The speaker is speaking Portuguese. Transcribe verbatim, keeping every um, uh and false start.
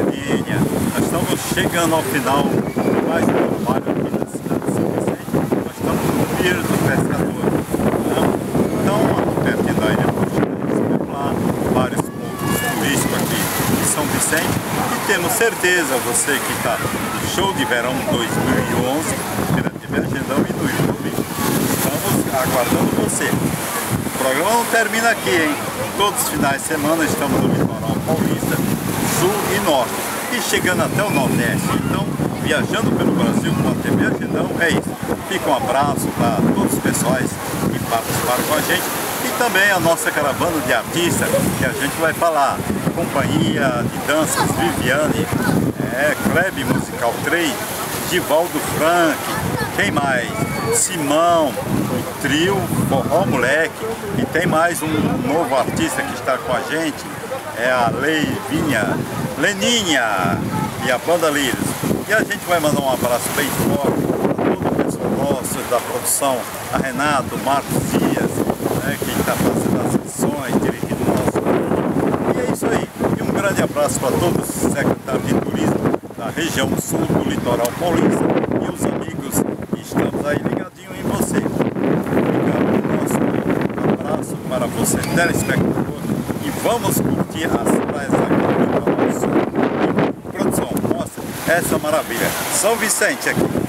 Leninha. Nós estamos chegando ao final de mais um trabalho aqui na cidade de São Vicente. Nós estamos no Pier do Pescador. Né? Então, perto da Ilha Poxa, lá, vários pontos turísticos aqui de São Vicente. E temos certeza, você que está no Show de Verão dois mil e onze, pela T V Agendão e no YouTube, estamos aguardando você. O programa não termina aqui, hein? Todos os finais de semana estamos no litoral paulista, sul e norte, e chegando até o nordeste. Então, viajando pelo Brasil com a T V Agendão, é isso. Fica um abraço para todos os pessoais que participaram com a gente e também a nossa caravana de artistas, que a gente vai falar. Companhia de Danças Viviane, é, Kleb Musical três, Divaldo Frank, quem mais? Simão, o trio Forró Moleque, e tem mais um novo artista que está com a gente, é a Leivinha, Leninha e a Banda Lírios. E a gente vai mandar um abraço bem forte para todo o pessoal nosso da produção, a Renato, o Marcos Dias, né, que está fazendo as edições, dirigindo o nosso grupo. E é isso aí. E um grande abraço para todos os secretários de turismo da região sul do litoral paulista e os amigos que estamos aí ligadinhos em você. Obrigado, nosso abraço para você, telespectador, e vamos curtir as praias aqui do litoral sul. E, produção, mostra essa maravilha. São Vicente aqui.